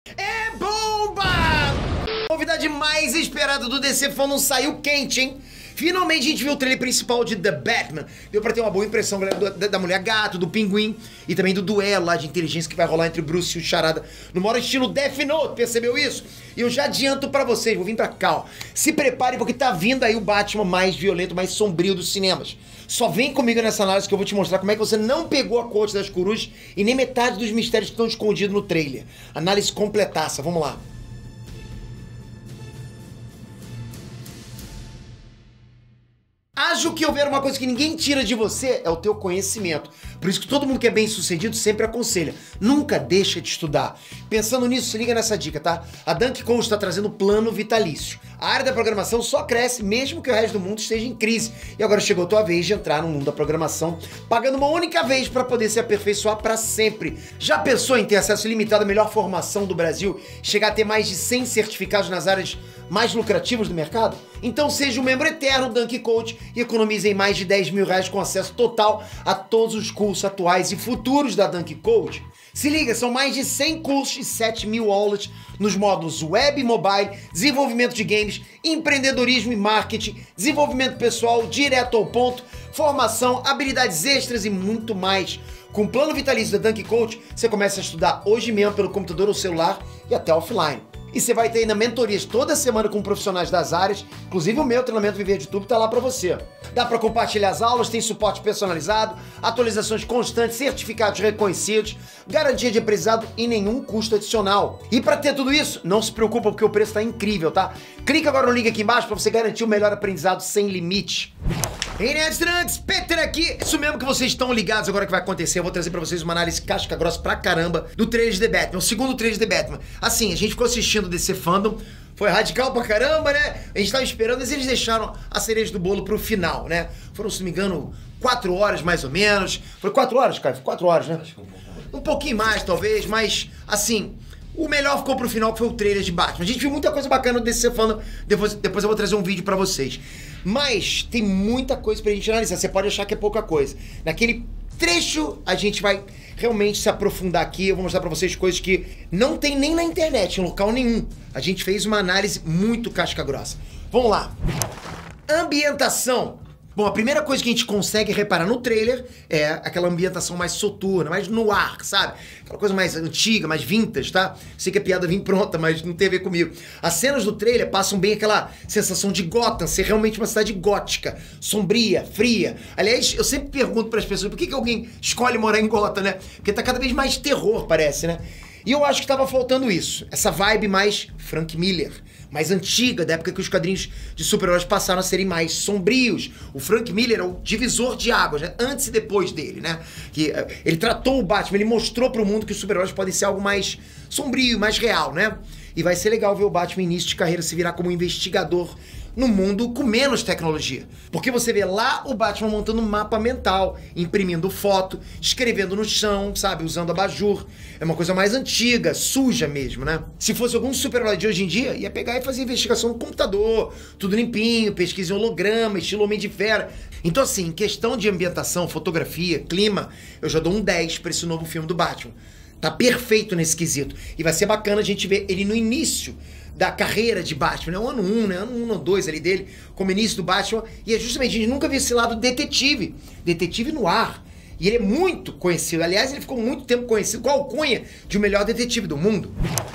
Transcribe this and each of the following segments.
É bomba! Novidade mais esperada do DC Fandom saiu quente, hein? Finalmente a gente viu o trailer principal de The Batman. Deu pra ter uma boa impressão, galera, da Mulher Gato, do Pinguim e também do duelo lá de inteligência que vai rolar entre o Bruce e o Charada no modo estilo Death Note, percebeu isso? E eu já adianto pra vocês, vou vir pra cá, ó. Se preparem porque tá vindo aí o Batman mais violento, mais sombrio dos cinemas. Só vem comigo nessa análise que eu vou te mostrar como é que você não pegou a corte das corujas e nem metade dos mistérios que estão escondidos no trailer. Análise completaça, vamos lá. Acho que houver uma coisa que ninguém tira de você é o teu conhecimento. Por isso que todo mundo que é bem sucedido sempre aconselha. Nunca deixa de estudar. Pensando nisso, se liga nessa dica, tá? A Dunk Coach está trazendo plano vitalício. A área da programação só cresce mesmo que o resto do mundo esteja em crise. E agora chegou a tua vez de entrar no mundo da programação, pagando uma única vez para poder se aperfeiçoar para sempre. Já pensou em ter acesso ilimitado à melhor formação do Brasil? Chegar a ter mais de 100 certificados nas áreas mais lucrativas do mercado? Então seja um membro eterno do Dunk Coach e economize em mais de 10 mil reais com acesso total a todos os cursos atuais e futuros da Dunk Coach. Se liga, são mais de 100 cursos e 7 mil aulas nos módulos web e mobile, desenvolvimento de games, empreendedorismo e marketing, desenvolvimento pessoal, direto ao ponto, formação, habilidades extras e muito mais. Com o plano vitalício da Dunk Coach, você começa a estudar hoje mesmo pelo computador ou celular e até offline. E você vai ter ainda mentorias toda semana com profissionais das áreas, inclusive o meu treinamento Viver de Tudo tá lá pra você. Dá pra compartilhar as aulas, tem suporte personalizado, atualizações constantes, certificados reconhecidos, garantia de aprendizado e nenhum custo adicional. E pra ter tudo isso, não se preocupa porque o preço tá incrível, tá? Clica agora no link aqui embaixo pra você garantir o melhor aprendizado sem limite. Hey, Nerds Trunks, Peter aqui. Isso mesmo que vocês estão ligados agora que vai acontecer. Eu vou trazer pra vocês uma análise casca grossa pra caramba do trailer de The Batman, o segundo trailer de The Batman. Assim, a gente ficou assistindo DC Fandom, foi radical pra caramba, né? A gente tava esperando, mas eles deixaram a cereja do bolo pro final, né? Foram, se não me engano, 4 horas mais ou menos. Foi 4 horas, cara? Foi 4 horas, né? Acho que um pouquinho mais, talvez, mas, assim, o melhor ficou pro final, que foi o trailer de Batman. A gente viu muita coisa bacana do DC Fandom, depois eu vou trazer um vídeo pra vocês. Mas tem muita coisa pra gente analisar, você pode achar que é pouca coisa. Naquele trecho, a gente vai realmente se aprofundar aqui, eu vou mostrar pra vocês coisas que não tem nem na internet, em local nenhum. A gente fez uma análise muito casca grossa. Vamos lá. Ambientação. Bom, a primeira coisa que a gente consegue reparar no trailer é aquela ambientação mais soturna, mais no ar, sabe? Aquela coisa mais antiga, mais vintage, tá? Sei que a piada vem pronta, mas não tem a ver comigo. As cenas do trailer passam bem aquela sensação de Gotham ser realmente uma cidade gótica, sombria, fria. Aliás, eu sempre pergunto pras pessoas por que alguém escolhe morar em Gotham, né? Porque tá cada vez mais terror, parece, né? E eu acho que tava faltando isso, essa vibe mais Frank Miller, mais antiga, da época que os quadrinhos de super-heróis passaram a serem mais sombrios. O Frank Miller é o divisor de águas, né? Antes e depois dele, né? Que ele tratou o Batman, ele mostrou pro mundo que os super-heróis podem ser algo mais sombrio, mais real, né? E vai ser legal ver o Batman início de carreira se virar como investigador no mundo com menos tecnologia. Porque você vê lá o Batman montando um mapa mental, imprimindo foto, escrevendo no chão, sabe, usando abajur. É uma coisa mais antiga, suja mesmo, né? Se fosse algum super-herói de hoje em dia, ia pegar e fazer investigação no computador, tudo limpinho, pesquisa em holograma, estilo Homem de Ferro. Então assim, em questão de ambientação, fotografia, clima, eu já dou um 10 pra esse novo filme do Batman. Tá perfeito nesse quesito. E vai ser bacana a gente ver ele no início da carreira de Batman, né? O ano 1, né? Ano 1 ou 2 ali dele, como início do Batman. E é justamente, a gente nunca viu esse lado detetive. Detetive no ar. E ele é muito conhecido. Aliás, ele ficou muito tempo conhecido com a alcunha de o melhor detetive do mundo.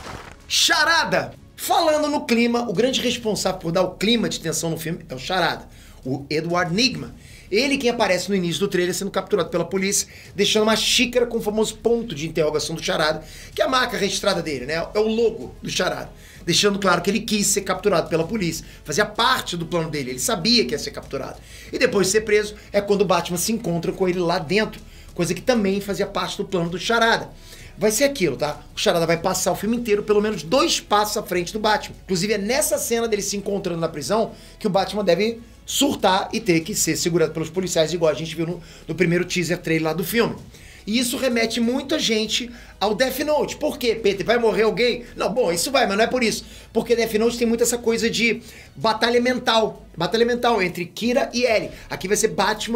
Charada! Falando no clima, o grande responsável por dar o clima de tensão no filme é o Charada, o Edward Nygma. Ele quem aparece no início do trailer sendo capturado pela polícia, deixando uma xícara com o famoso ponto de interrogação do Charada, que é a marca registrada dele, né? É o logo do Charada. Deixando claro que ele quis ser capturado pela polícia. Fazia parte do plano dele, ele sabia que ia ser capturado. E depois de ser preso, é quando o Batman se encontra com ele lá dentro, coisa que também fazia parte do plano do Charada. Vai ser aquilo, tá? O Charada vai passar o filme inteiro pelo menos 2 passos à frente do Batman. Inclusive é nessa cena dele se encontrando na prisão que o Batman deve surtar e ter que ser segurado pelos policiais, igual a gente viu no primeiro teaser trailer lá do filme. E isso remete muita gente ao Death Note. Por quê, Peter? Vai morrer alguém? Não, bom, isso vai, mas não é por isso. Porque Death Note tem muito essa coisa de batalha mental. Batalha mental entre Kira e Ellie. Aqui vai ser Batman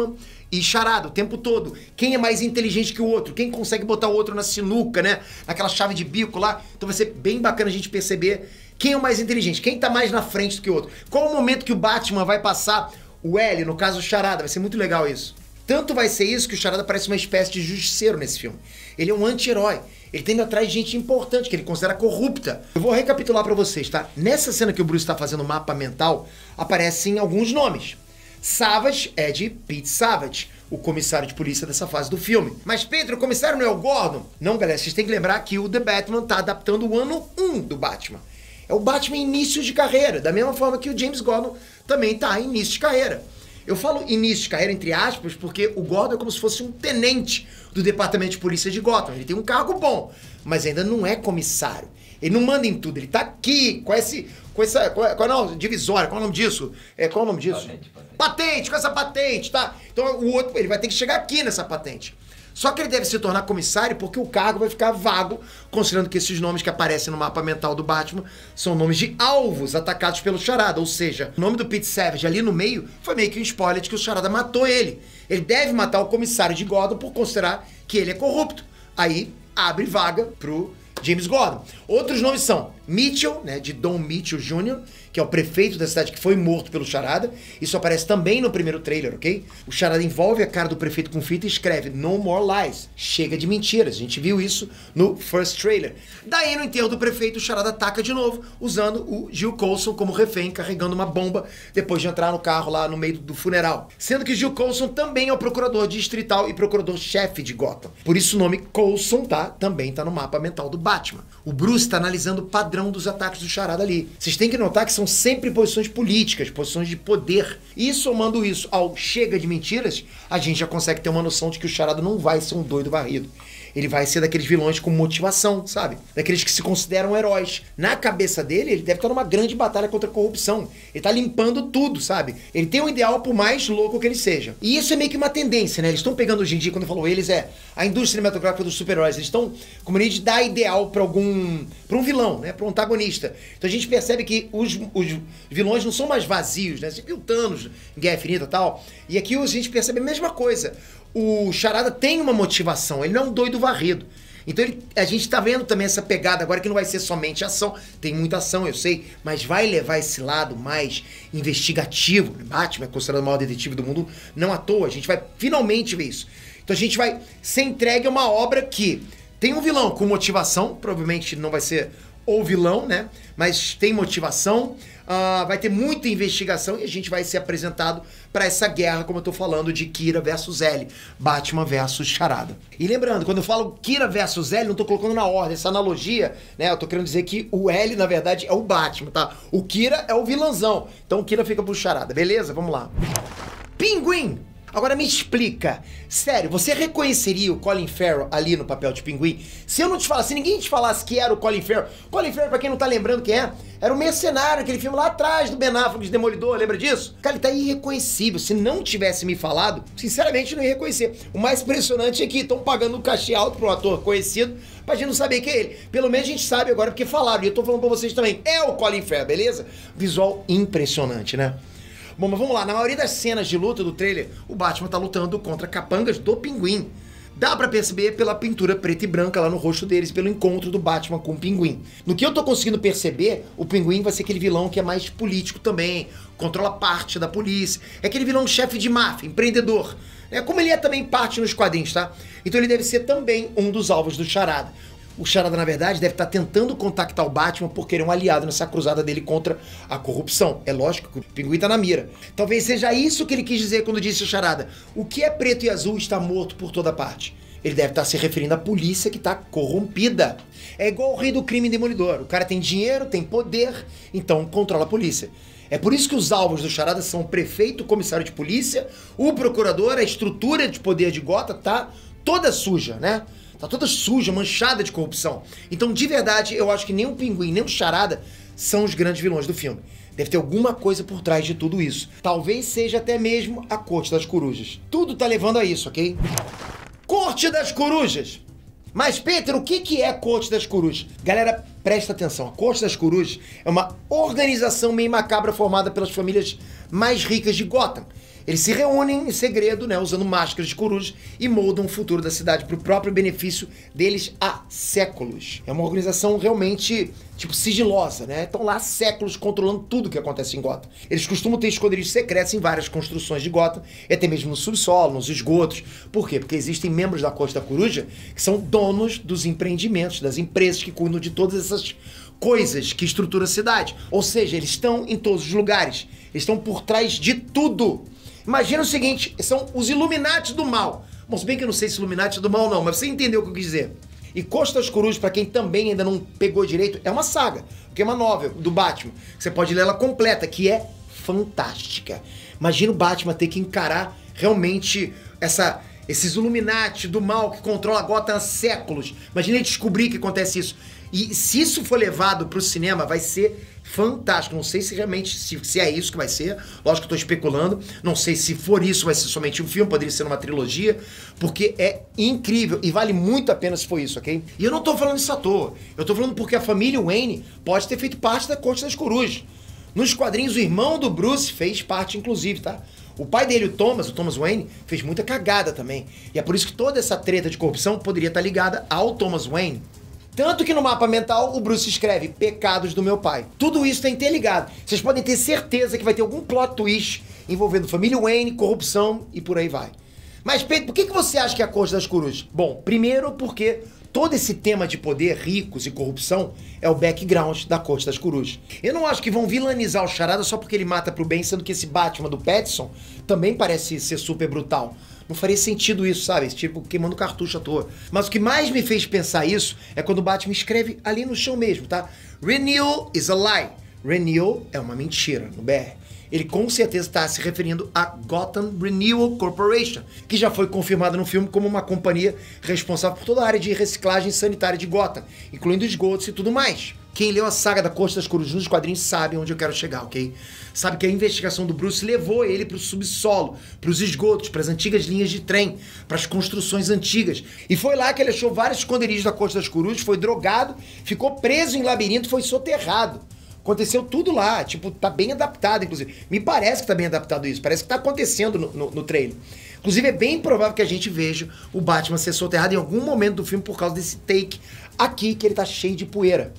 e charada o tempo todo. Quem é mais inteligente que o outro? Quem consegue botar o outro na sinuca, né? Naquela chave de bico lá. Então vai ser bem bacana a gente perceber quem é o mais inteligente, quem tá mais na frente do que o outro. Qual o momento que o Batman vai passar o L, no caso o Charada. Vai ser muito legal isso. Tanto vai ser isso que o Charada parece uma espécie de justiceiro nesse filme. Ele é um anti-herói. Ele tem indo atrás de gente importante, que ele considera corrupta. Eu vou recapitular pra vocês, tá? Nessa cena que o Bruce tá fazendo o mapa mental, aparecem alguns nomes. Savage é de Pete Savage, o comissário de polícia dessa fase do filme. Mas, Pedro, o comissário não é o Gordon? Não, galera, vocês têm que lembrar que o The Batman tá adaptando o ano 1 do Batman. É o Batman início de carreira, da mesma forma que o James Gordon também tá em início de carreira. Eu falo início de carreira, entre aspas, porque o Gordon é como se fosse um tenente do Departamento de Polícia de Gotham. Ele tem um cargo bom, mas ainda não é comissário. Ele não manda em tudo, ele tá aqui com essa divisória, qual é o nome disso? Qual é o nome disso? Patente, com essa patente, tá? Então o outro, ele vai ter que chegar aqui nessa patente. Só que ele deve se tornar comissário porque o cargo vai ficar vago, considerando que esses nomes que aparecem no mapa mental do Batman são nomes de alvos atacados pelo Charada. Ou seja, o nome do Pete Savage ali no meio foi meio que um spoiler de que o Charada matou ele. Ele deve matar o comissário de Gotham por considerar que ele é corrupto. Aí abre vaga pro James Gordon. Outros nomes são Mitchell, né, de Don Mitchell Jr., que é o prefeito da cidade que foi morto pelo Charada. Isso aparece também no primeiro trailer, ok? O Charada envolve a cara do prefeito com fita e escreve No More Lies. Chega de mentiras. A gente viu isso no first trailer. Daí, no enterro do prefeito, o Charada ataca de novo, usando o Jill Coulson como refém, carregando uma bomba, depois de entrar no carro lá no meio do funeral. Sendo que Jill Coulson também é o procurador distrital e procurador-chefe de Gotham. Por isso o nome Coulson, tá? Também tá no mapa mental do Batman. O Bruce tá analisando o padrão dos ataques do Charada ali. Vocês têm que notar que são sempre posições políticas, posições de poder. E somando isso ao chega de mentiras, a gente já consegue ter uma noção de que o Charada não vai ser um doido varrido. Ele vai ser daqueles vilões com motivação, sabe? Daqueles que se consideram heróis. Na cabeça dele, ele deve estar numa grande batalha contra a corrupção. Ele tá limpando tudo, sabe? Ele tem um ideal por mais louco que ele seja. E isso é meio que uma tendência, né? Eles estão pegando hoje em dia, quando eu falo eles, a indústria cinematográfica dos super-heróis. Eles estão, como a gente dá ideal pra um vilão, né? Pra um antagonista. Então a gente percebe que os vilões não são mais vazios, né? Você viu o Thanos em Guerra Infinita e tal. E aqui a gente percebe a mesma coisa. O Charada tem uma motivação, ele não é um doido varrido. Então a gente tá vendo também essa pegada agora que não vai ser somente ação, tem muita ação, eu sei, mas vai levar esse lado mais investigativo. Batman é considerado o maior detetive do mundo, não à toa, a gente vai finalmente ver isso. Então a gente vai ser entregue a uma obra que tem um vilão com motivação, provavelmente não vai ser o vilão, né? Mas tem motivação, vai ter muita investigação e a gente vai ser apresentado para essa guerra, como eu tô falando, de Kira versus L, Batman versus Charada. E lembrando, quando eu falo Kira versus L, não tô colocando na ordem, essa analogia, né? Eu tô querendo dizer que o L, na verdade, é o Batman, tá? O Kira é o vilãozão, então o Kira fica pro Charada, beleza? Vamos lá. Pinguim! Agora me explica, sério, você reconheceria o Colin Farrell ali no papel de Pinguim? Se eu não te falasse, se ninguém te falasse que era o Colin Farrell, pra quem não tá lembrando quem é, era o Mercenário, aquele filme lá atrás do Ben Affleck de Demolidor, lembra disso? Cara, ele tá irreconhecível, se não tivesse me falado, sinceramente não ia reconhecer. O mais impressionante é que estão pagando um cachê alto pra um ator conhecido, pra gente não saber quem é ele. Pelo menos a gente sabe agora porque falaram, e eu tô falando pra vocês também, é o Colin Farrell, beleza? Visual impressionante, né? Bom, mas vamos lá, na maioria das cenas de luta do trailer, o Batman tá lutando contra capangas do Pinguim. Dá pra perceber pela pintura preta e branca lá no rosto deles, pelo encontro do Batman com o Pinguim. No que eu tô conseguindo perceber, o Pinguim vai ser aquele vilão que é mais político também, controla parte da polícia, é aquele vilão chefe de máfia, empreendedor. Como ele é também parte nos quadrinhos, tá? Então ele deve ser também um dos alvos do Charada. O Charada, na verdade, deve estar tentando contactar o Batman porque ele é um aliado nessa cruzada dele contra a corrupção. É lógico que o Pinguim tá na mira. Talvez seja isso que ele quis dizer quando disse o Charada. O que é preto e azul está morto por toda parte. Ele deve estar se referindo à polícia que está corrompida. É igual o rei do crime Demolidor. O cara tem dinheiro, tem poder, então controla a polícia. É por isso que os alvos do Charada são o prefeito, o comissário de polícia, o procurador, a estrutura de poder de Gotham tá toda suja, né? Tá toda suja, manchada de corrupção. Então, de verdade, eu acho que nem o Pinguim, nem o Charada são os grandes vilões do filme. Deve ter alguma coisa por trás de tudo isso. Talvez seja até mesmo a Corte das Corujas. Tudo tá levando a isso, ok? Corte das Corujas! Mas, Peter, o que é Corte das Corujas? Galera, Presta atenção, a Corte das Corujas é uma organização meio macabra formada pelas famílias mais ricas de Gotham. Eles se reúnem em segredo, né, usando máscaras de corujas e moldam o futuro da cidade para o próprio benefício deles há séculos. É uma organização realmente, tipo, sigilosa, né? Estão lá há séculos controlando tudo que acontece em Gotham. Eles costumam ter esconderijos secretos em várias construções de Gotham, e até mesmo no subsolo, nos esgotos. Por quê? Porque existem membros da Corte da Coruja que são donos dos empreendimentos, das empresas que cuidam de todas essas coisas que estruturam a cidade. Ou seja, eles estão em todos os lugares. Eles estão por trás de tudo. Imagina o seguinte, são os Illuminati do mal. Bom, se bem que eu não sei se Illuminati do mal não, mas você entendeu o que eu quis dizer. E Corte das Corujas, pra quem também ainda não pegou direito, é uma saga, porque é uma novel do Batman. Você pode ler ela completa, que é fantástica. Imagina o Batman ter que encarar realmente esses Illuminati do mal que controla Gotham há séculos. Imagina ele descobrir que acontece isso. E se isso for levado pro cinema, vai ser fantástico. Não sei se realmente, se é isso que vai ser. Lógico que eu tô especulando. Não sei se for isso, vai ser somente um filme. Poderia ser uma trilogia. Porque é incrível. E vale muito a pena se for isso, ok? E eu não tô falando isso à toa. Eu tô falando porque a família Wayne pode ter feito parte da Corte das Corujas. Nos quadrinhos, o irmão do Bruce fez parte, inclusive, tá? O pai dele, o Thomas Wayne, fez muita cagada também. E é por isso que toda essa treta de corrupção poderia estar ligada ao Thomas Wayne. Tanto que no mapa mental o Bruce escreve pecados do meu pai. Tudo isso tá interligado. Vocês podem ter certeza que vai ter algum plot twist envolvendo família Wayne, corrupção e por aí vai. Mas, Pedro, por que você acha que é a Corte das Corujas? Bom, primeiro porque todo esse tema de poder, ricos e corrupção é o background da Corte das Corujas. Eu não acho que vão vilanizar o Charada só porque ele mata pro bem, sendo que esse Batman do Pattinson também parece ser super brutal. Não faria sentido isso, sabe? Tipo, queimando cartucho à toa. Mas o que mais me fez pensar isso é quando o Batman escreve ali no chão mesmo, tá? Renewal is a lie. Renewal é uma mentira, no BR. Ele com certeza está se referindo a Gotham Renewal Corporation, que já foi confirmada no filme como uma companhia responsável por toda a área de reciclagem sanitária de Gotham, incluindo esgotos e tudo mais. Quem leu a saga da Corte das Corujas nos quadrinhos sabe onde eu quero chegar, ok? Sabe que a investigação do Bruce levou ele para o subsolo, para os esgotos, para as antigas linhas de trem, para as construções antigas. E foi lá que ele achou vários esconderijos da Corte das Corujas, foi drogado, ficou preso em labirinto, foi soterrado. Aconteceu tudo lá, tipo, tá bem adaptado, inclusive. Me parece que tá bem adaptado isso, parece que tá acontecendo no trailer. Inclusive, é bem provável que a gente veja o Batman ser soterrado em algum momento do filme por causa desse take aqui, que ele tá cheio de poeira.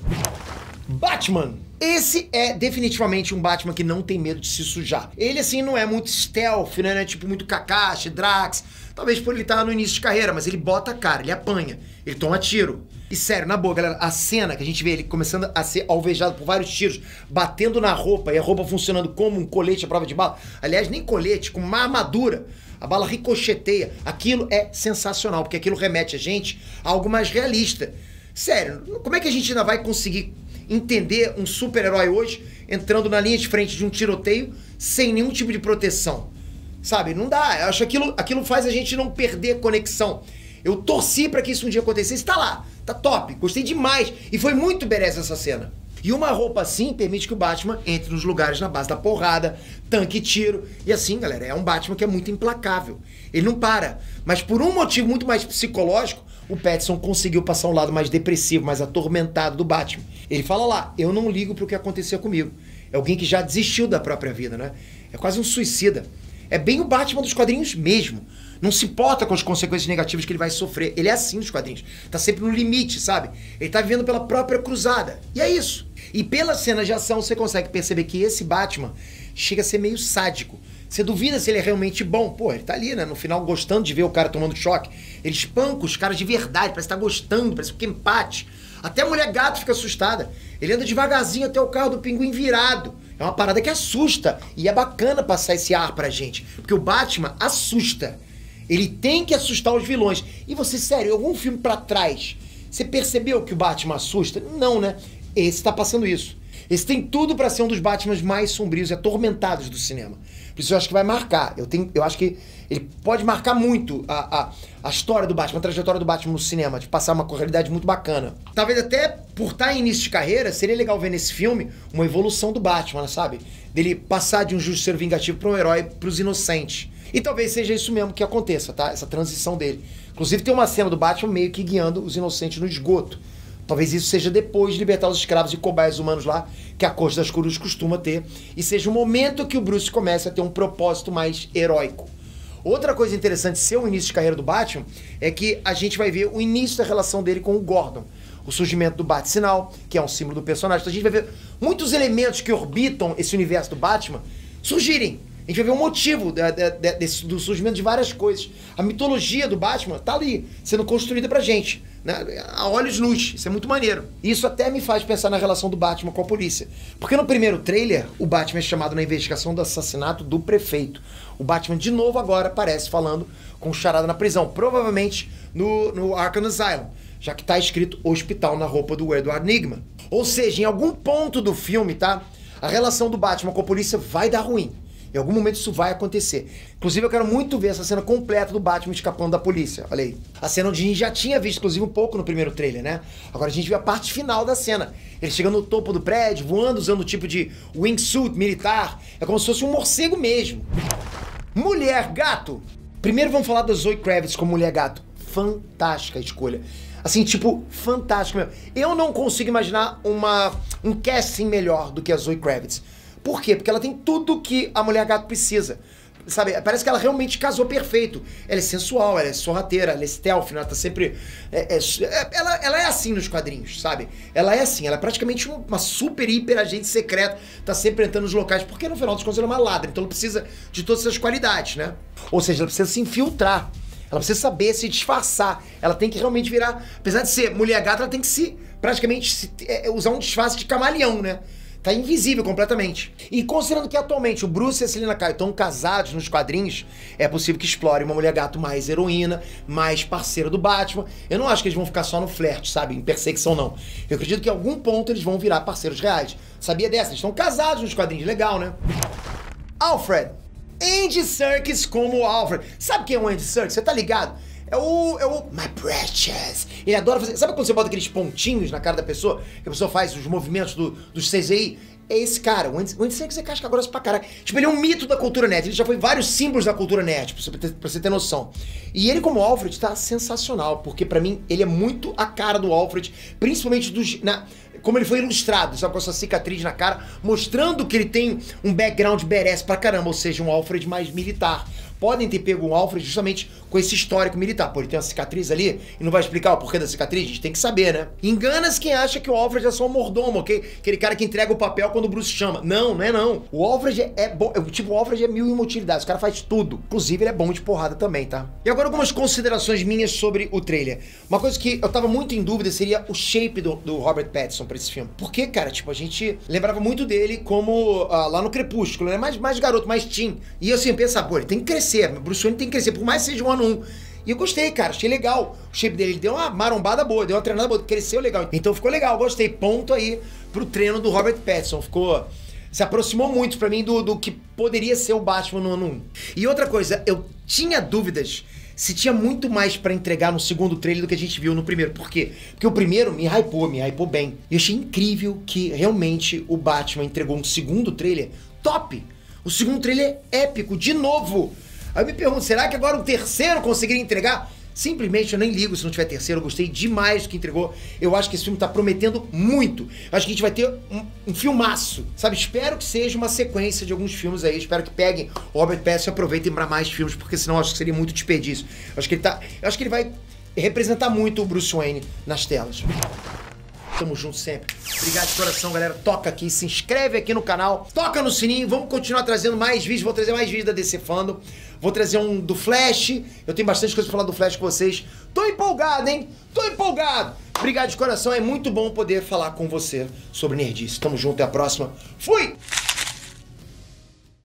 Batman! Esse é definitivamente um Batman que não tem medo de se sujar. Ele, assim, não é muito stealth, né? Não é tipo muito Kakashi, Drax. Talvez por ele estar no início de carreira, mas ele bota a cara, ele apanha, ele toma tiro. E sério, na boa, galera, a cena que a gente vê ele começando a ser alvejado por vários tiros, batendo na roupa e a roupa funcionando como um colete à prova de bala. Aliás, nem colete, com uma armadura. A bala ricocheteia. Aquilo é sensacional, porque aquilo remete a gente a algo mais realista. Sério, como é que a gente ainda vai conseguir entender um super-herói hoje entrando na linha de frente de um tiroteio sem nenhum tipo de proteção? Sabe, não dá. Eu acho que aquilo faz a gente não perder conexão. Eu torci pra que isso um dia acontecesse. Tá lá, tá top, gostei demais. E foi muito badass essa cena. E uma roupa assim permite que o Batman entre nos lugares na base da porrada, tanque e tiro. E assim, galera, é um Batman que é muito implacável. Ele não para. Mas por um motivo muito mais psicológico, o Pattinson conseguiu passar um lado mais depressivo, mais atormentado do Batman. Ele fala lá, eu não ligo pro que aconteceu comigo. É alguém que já desistiu da própria vida, né? É quase um suicida. É bem o Batman dos quadrinhos mesmo. Não se importa com as consequências negativas que ele vai sofrer. Ele é assim nos quadrinhos. Tá sempre no limite, sabe? Ele tá vivendo pela própria cruzada. E é isso. E pelas cenas de ação você consegue perceber que esse Batman chega a ser meio sádico. Você duvida se ele é realmente bom. Pô, ele tá ali, né? No final gostando de ver o cara tomando choque. Ele espanca os caras de verdade. Parece que tá gostando. Parece que é empate. Até a mulher gato fica assustada. Ele anda devagarzinho até o carro do pinguim virado. É uma parada que assusta. E é bacana passar esse ar pra gente. Porque o Batman assusta. Ele tem que assustar os vilões. E você, sério, algum filme pra trás, você percebeu que o Batman assusta? Não, né? Esse tá passando isso. Esse tem tudo pra ser um dos Batmans mais sombrios e atormentados do cinema. Por isso eu acho que vai marcar. Eu acho que ele pode marcar muito a história do Batman, a trajetória do Batman no cinema, de passar uma realidade muito bacana. Talvez até por estar em início de carreira, seria legal ver nesse filme uma evolução do Batman, sabe? Dele passar de um justiceiro vingativo pra um herói pros inocentes. E talvez seja isso mesmo que aconteça, tá? Essa transição dele. Inclusive tem uma cena do Batman meio que guiando os inocentes no esgoto. Talvez isso seja depois de libertar os escravos e cobaias humanos lá, que a Corte das Corujas costuma ter, e seja o momento que o Bruce comece a ter um propósito mais heróico. Outra coisa interessante, ser o início de carreira do Batman, é que a gente vai ver o início da relação dele com o Gordon. O surgimento do Bat-Sinal, que é um símbolo do personagem. Então a gente vai ver muitos elementos que orbitam esse universo do Batman surgirem. A gente vai ver o motivo do surgimento de várias coisas. A mitologia do Batman tá ali, sendo construída pra gente, né? A olhos nus. Isso é muito maneiro. Isso até me faz pensar na relação do Batman com a polícia. Porque no primeiro trailer, o Batman é chamado na investigação do assassinato do prefeito. O Batman, de novo, agora aparece falando com o Charada na prisão. Provavelmente no Arkham Asylum, já que tá escrito hospital na roupa do Edward Nygma. Ou seja, em algum ponto do filme, tá? A relação do Batman com a polícia vai dar ruim. Em algum momento isso vai acontecer. Inclusive eu quero muito ver essa cena completa do Batman escapando da polícia. Olha aí. A cena onde a gente já tinha visto, inclusive, um pouco no primeiro trailer, né? Agora a gente viu a parte final da cena. Ele chegando no topo do prédio, voando, usando o tipo de wingsuit militar. É como se fosse um morcego mesmo. Mulher Gato. Primeiro vamos falar da Zoe Kravitz como Mulher Gato. Fantástica a escolha. Assim, tipo, fantástico mesmo. Eu não consigo imaginar um casting melhor do que a Zoe Kravitz. Por quê? Porque ela tem tudo que a Mulher Gato precisa. Sabe, parece que ela realmente casou perfeito. Ela é sensual, ela é sorrateira, ela é stealth, né? Ela tá sempre... ela é assim nos quadrinhos, sabe? Ela é assim, ela é praticamente uma super, hiper agente secreta, tá sempre entrando nos locais, porque no final dos contos ela é uma ladra, então ela precisa de todas essas qualidades, né? Ou seja, ela precisa se infiltrar. Ela precisa saber se disfarçar. Ela tem que realmente virar... Apesar de ser Mulher Gata, ela tem que usar um disfarce de camaleão, né? Tá invisível completamente. E considerando que atualmente o Bruce e a Selina Kyle estão casados nos quadrinhos, é possível que explore uma Mulher Gato mais heroína, mais parceira do Batman. Eu não acho que eles vão ficar só no flerte, sabe? Em perseguição, não. Eu acredito que em algum ponto eles vão virar parceiros reais. Sabia dessa? Eles estão casados nos quadrinhos. Legal, né? Alfred. Andy Serkis como Alfred. Sabe quem é o Andy Serkis? Você tá ligado? É o My Precious. Ele adora fazer... Sabe quando você bota aqueles pontinhos na cara da pessoa? Que a pessoa faz os movimentos dos CGI? É esse cara. O Andy Serkis é casca grossa pra caralho. Tipo, ele é um mito da cultura nerd. Ele já foi vários símbolos da cultura nerd, pra você ter noção. E ele como Alfred tá sensacional. Porque pra mim, ele é muito a cara do Alfred. Principalmente como ele foi ilustrado, sabe, com essa cicatriz na cara, mostrando que ele tem um background badass pra caramba, ou seja, um Alfred mais militar. Podem ter pego um Alfred justamente com esse histórico militar. Pô, ele tem uma cicatriz ali e não vai explicar o porquê da cicatriz? A gente tem que saber, né? Engana-se quem acha que o Alfred é só um mordomo, ok? Aquele cara que entrega o papel quando o Bruce chama. Não, não é não. O Alfred é bom. Tipo, o Alfred é mil inutilidades. O cara faz tudo. Inclusive, ele é bom de porrada também, tá? E agora algumas considerações minhas sobre o trailer. Uma coisa que eu tava muito em dúvida seria o shape do Robert Pattinson pra esse filme. Porque, cara, tipo, a gente lembrava muito dele como lá no Crepúsculo, né? Mais garoto, mais teen. E assim, pensa, pô, ele tem que crescer. Bruce Wayne tem que crescer, por mais que seja um ano 1. E eu gostei, cara, achei legal. O shape dele, ele deu uma marombada boa, deu uma treinada boa, cresceu legal. Então ficou legal, gostei. Ponto aí pro treino do Robert Pattinson. Se aproximou muito pra mim do que poderia ser o Batman no ano 1. E outra coisa, eu tinha dúvidas se tinha muito mais pra entregar no segundo trailer do que a gente viu no primeiro. Por quê? Porque o primeiro me hypou bem. E eu achei incrível que realmente o Batman entregou um segundo trailer top. O segundo trailer é épico, de novo. Aí eu me pergunto, será que agora o terceiro conseguiria entregar? Simplesmente eu nem ligo se não tiver terceiro, eu gostei demais do que entregou. Eu acho que esse filme tá prometendo muito. Eu acho que a gente vai ter um filmaço, sabe? Espero que seja uma sequência de alguns filmes aí. Espero que peguem o Robert Pattinson e aproveitem pra mais filmes, porque senão eu acho que seria muito desperdício. Eu acho que ele vai representar muito o Bruce Wayne nas telas. Tamo junto sempre. Obrigado de coração, galera. Toca aqui, se inscreve aqui no canal, toca no sininho. Vamos continuar trazendo mais vídeos. Vou trazer mais vídeos da DC Fandom. Vou trazer um do Flash. Eu tenho bastante coisa pra falar do Flash com vocês. Tô empolgado, hein? Tô empolgado. Obrigado de coração. É muito bom poder falar com você sobre nerdice. Tamo junto. Até a próxima. Fui!